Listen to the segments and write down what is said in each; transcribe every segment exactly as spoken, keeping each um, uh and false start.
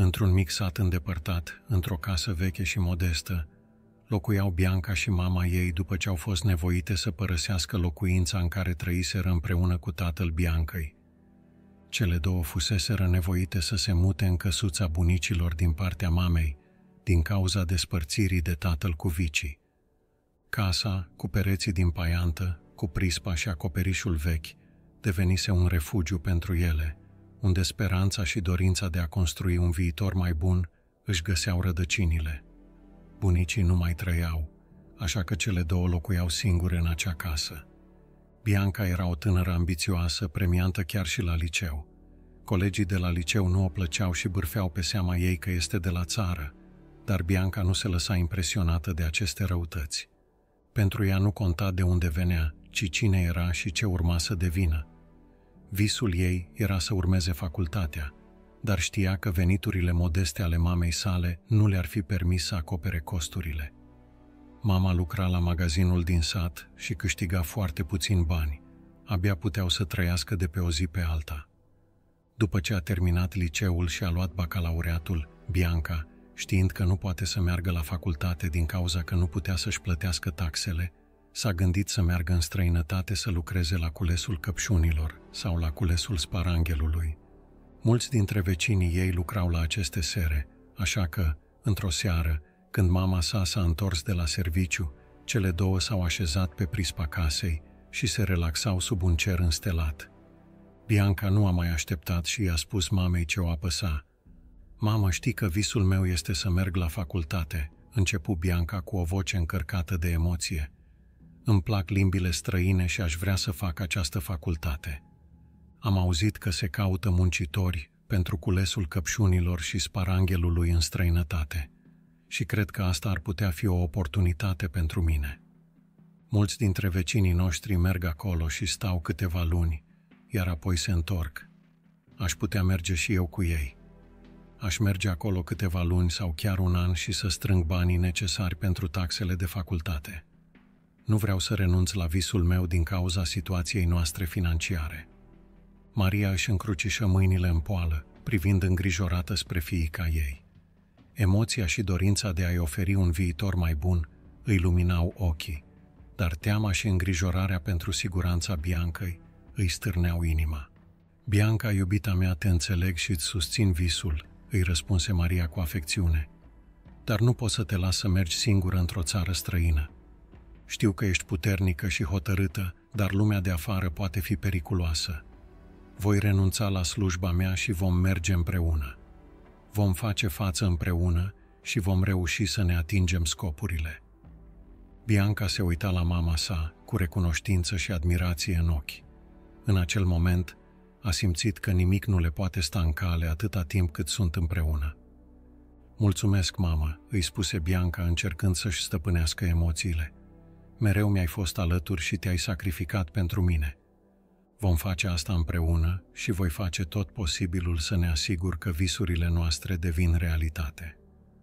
Într-un mic sat îndepărtat, într-o casă veche și modestă, locuiau Bianca și mama ei după ce au fost nevoite să părăsească locuința în care trăiseră împreună cu tatăl Biancăi. Cele două fuseseră nevoite să se mute în căsuța bunicilor din partea mamei, din cauza despărțirii de tatăl cu vicii. Casa, cu pereții din paiantă, cu prispa și acoperișul vechi, devenise un refugiu pentru ele, unde speranța și dorința de a construi un viitor mai bun își găseau rădăcinile. Bunicii nu mai trăiau, așa că cele două locuiau singure în acea casă. Bianca era o tânără ambițioasă, premiantă chiar și la liceu. Colegii de la liceu nu o plăceau și bârfeau pe seama ei că este de la țară, dar Bianca nu se lăsa impresionată de aceste răutăți. Pentru ea nu conta de unde venea, ci cine era și ce urma să devină. Visul ei era să urmeze facultatea, dar știa că veniturile modeste ale mamei sale nu le-ar fi permis să acopere costurile. Mama lucra la magazinul din sat și câștiga foarte puțini bani, abia puteau să trăiască de pe o zi pe alta. După ce a terminat liceul și a luat bacalaureatul, Bianca, știind că nu poate să meargă la facultate din cauza că nu putea să-și plătească taxele, s-a gândit să meargă în străinătate să lucreze la culesul căpșunilor sau la culesul sparanghelului. Mulți dintre vecinii ei lucrau la aceste sere, așa că, într-o seară, când mama sa s-a întors de la serviciu, cele două s-au așezat pe prispa casei și se relaxau sub un cer înstelat. Bianca nu a mai așteptat și i-a spus mamei ce o apăsa. „Mamă, știi că visul meu este să merg la facultate," începu Bianca cu o voce încărcată de emoție. „Îmi plac limbile străine și aș vrea să fac această facultate. Am auzit că se caută muncitori pentru culesul căpșunilor și sparanghelului în străinătate și cred că asta ar putea fi o oportunitate pentru mine. Mulți dintre vecinii noștri merg acolo și stau câteva luni, iar apoi se întorc. Aș putea merge și eu cu ei. Aș merge acolo câteva luni sau chiar un an și să strâng banii necesari pentru taxele de facultate. Nu vreau să renunț la visul meu din cauza situației noastre financiare." Maria își încrucișă mâinile în poală, privind îngrijorată spre fiica ei. Emoția și dorința de a-i oferi un viitor mai bun îi luminau ochii, dar teama și îngrijorarea pentru siguranța Biancăi îi stârneau inima. „Bianca, iubita mea, te înțeleg și îți susțin visul," îi răspunse Maria cu afecțiune. „Dar nu pot să te las să mergi singură într-o țară străină. Știu că ești puternică și hotărâtă, dar lumea de afară poate fi periculoasă. Voi renunța la slujba mea și vom merge împreună. Vom face față împreună și vom reuși să ne atingem scopurile." Bianca se uita la mama sa cu recunoștință și admirație în ochi. În acel moment a simțit că nimic nu le poate sta în cale atâta timp cât sunt împreună. „Mulțumesc, mamă," îi spuse Bianca încercând să-și stăpânească emoțiile. „Mereu mi-ai fost alături și te-ai sacrificat pentru mine. Vom face asta împreună și voi face tot posibilul să ne asigur că visurile noastre devin realitate."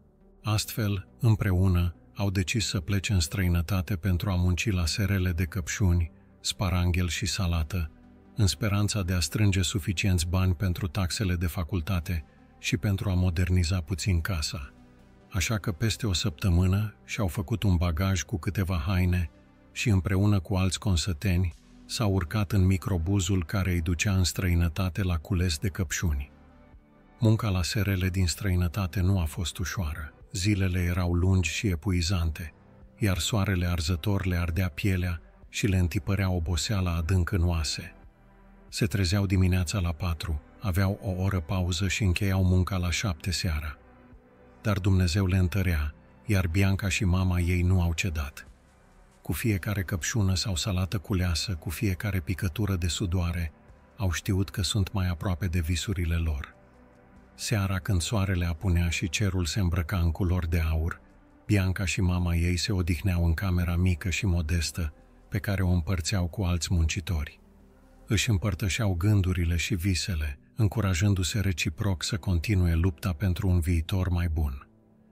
Astfel, împreună, au decis să plece în străinătate pentru a munci la serele de căpșuni, sparanghel și salată, în speranța de a strânge suficienți bani pentru taxele de facultate și pentru a moderniza puțin casa. Așa că peste o săptămână și-au făcut un bagaj cu câteva haine și împreună cu alți consăteni s-au urcat în microbuzul care îi ducea în străinătate la cules de căpșuni. Munca la serele din străinătate nu a fost ușoară. Zilele erau lungi și epuizante, iar soarele arzător le ardea pielea și le întipărea oboseala adânc în oase. Se trezeau dimineața la patru, aveau o oră pauză și încheiau munca la șapte seara. Dar Dumnezeu le întărea, iar Bianca și mama ei nu au cedat. Cu fiecare căpșună sau salată culeasă, cu fiecare picătură de sudoare, au știut că sunt mai aproape de visurile lor. Seara, când soarele apunea și cerul se îmbrăca în culori de aur, Bianca și mama ei se odihneau în camera mică și modestă pe care o împărțeau cu alți muncitori. Își împărtășeau gândurile și visele, încurajându-se reciproc să continue lupta pentru un viitor mai bun.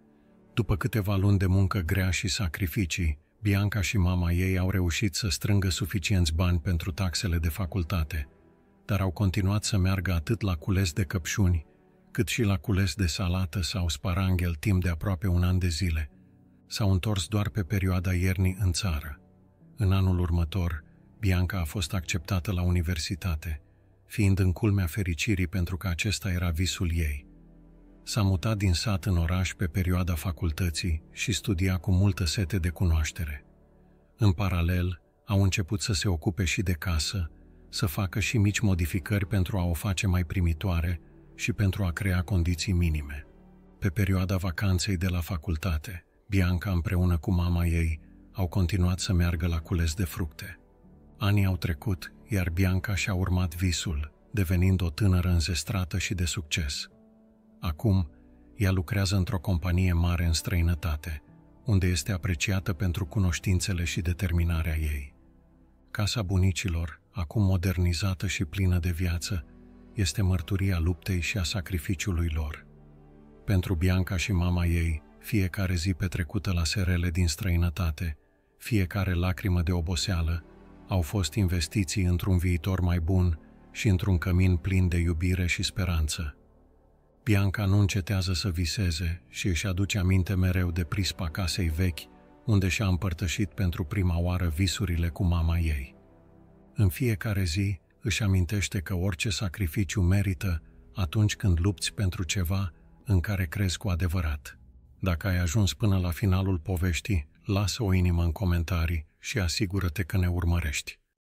După câteva luni de muncă grea și sacrificii, Bianca și mama ei au reușit să strângă suficienți bani pentru taxele de facultate, dar au continuat să meargă atât la cules de căpșuni, cât și la cules de salată sau sparanghel timp de aproape un an de zile. S-au întors doar pe perioada iernii în țară. În anul următor, Bianca a fost acceptată la universitate, fiind în culmea fericirii pentru că acesta era visul ei. S-a mutat din sat în oraș pe perioada facultății și studia cu multă sete de cunoaștere. În paralel, au început să se ocupe și de casă, să facă și mici modificări pentru a o face mai primitoare și pentru a crea condiții minime. Pe perioada vacanței de la facultate, Bianca împreună cu mama ei au continuat să meargă la cules de fructe. Anii au trecut, iar Bianca și-a urmat visul, devenind o tânără înzestrată și de succes. Acum, ea lucrează într-o companie mare în străinătate, unde este apreciată pentru cunoștințele și determinarea ei. Casa bunicilor, acum modernizată și plină de viață, este mărturia luptei și a sacrificiului lor. Pentru Bianca și mama ei, fiecare zi petrecută la serele din străinătate, fiecare lacrimă de oboseală, au fost investiții într-un viitor mai bun și într-un cămin plin de iubire și speranță. Bianca nu încetează să viseze și își aduce aminte mereu de prispa casei vechi, unde și-a împărtășit pentru prima oară visurile cu mama ei. În fiecare zi își amintește că orice sacrificiu merită atunci când lupți pentru ceva în care crezi cu adevărat. Dacă ai ajuns până la finalul poveștii, lasă o inimă în comentarii și asigură-te că ne urmărești.